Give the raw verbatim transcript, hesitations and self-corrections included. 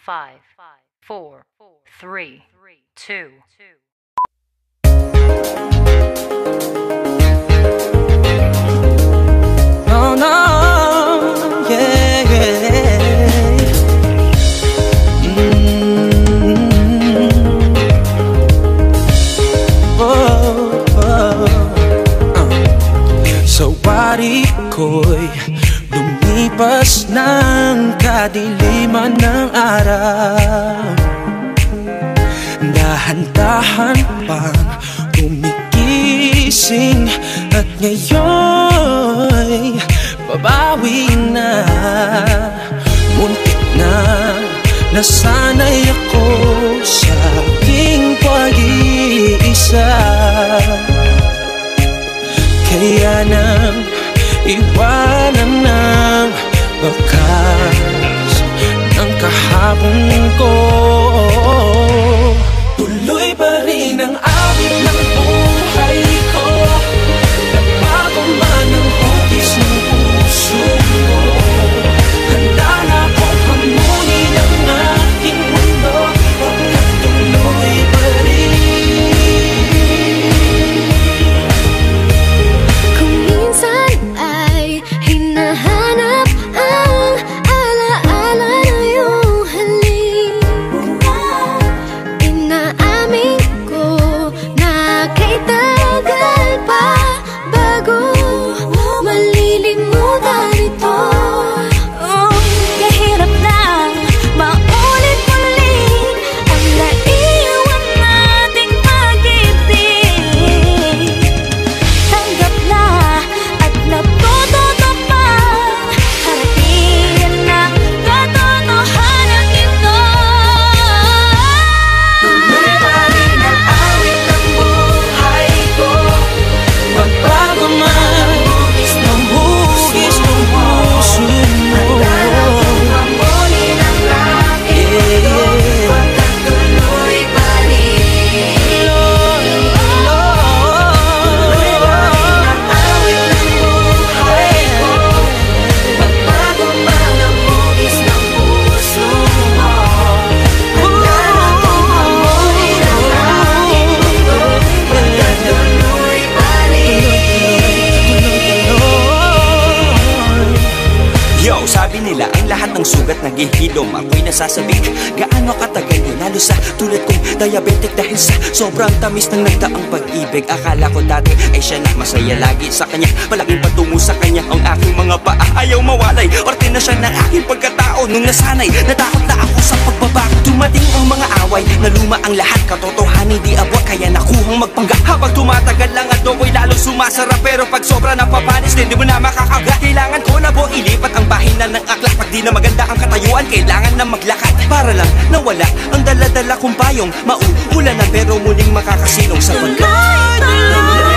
five, four, three, two. No, no, yeah, yeah. Mm. Whoa, whoa. Uh. Sa wari ko'y lumipas ng kadiliman ng araw, dahan-dahan pang kumigising, at ngayon'y babawi na. Muntik na nasanay ako sa aking pag-iisa, kaya nang iwanan ng bakas ng kahapon ko. Tuloy pa rin ang awit ng buhay ko, nagbago man ang hugis ng puso mo. Handa na akong hamunin ang aking mundo, pagkat tuloy pa rin. Kung minsan ay hinahanap ang alaala na iyong halik, inaamin ko na kay tagal pa bago malilimutan ito. Oh, kahirap na maulit ulit ang naiwan nating pag-ibig. Tanggap na at natututo pa, harating na katotohanan ito. Tuloy pa rin ang awit ng buhay ko, magbago man ng hugis ng puso mo. Hamunin ang aking mundo, pagkat tuloy pa rin. Tuloy pa rin ang awit ng buhay ko, magbago man ang hugis ng puso mo. Handa na akong hamunin ang aking mundo, pagkat tuloy pa rin. Yo, sabi nila ang lahat ng sugat naghihilom. Ako'y nasasabik, gaano katagal yun, lalo sa tulad kong diabetic, dahil sa sobrang tamis ng nagdaang pag-ibig. Akala ko dati ay siya na masaya lagi sa kanya, malaking patungo sa kanya ang aking mga paa. Ayaw mawalay, parte na siya ng aking pagkatao. Nung nasanay, natakot na ako sa pagbabago. Dumating ang mga away, naluma ang lahat, katotohanan di abot, kaya nakuhang magpanggap. Habang tumatagal lang at ako'y lalong sumasarap, pero pag sobra napapanis, hindi mo na makakagat. Kailangan ko na po ilipat ang bahinan ng akla. Pag di na maganda ang katayuan, kailangan na maglakad, para lang nawala ang dala-dala kong payong. Mauulan na pero muling makakasilong sa pagka. Tuloy, tuloy.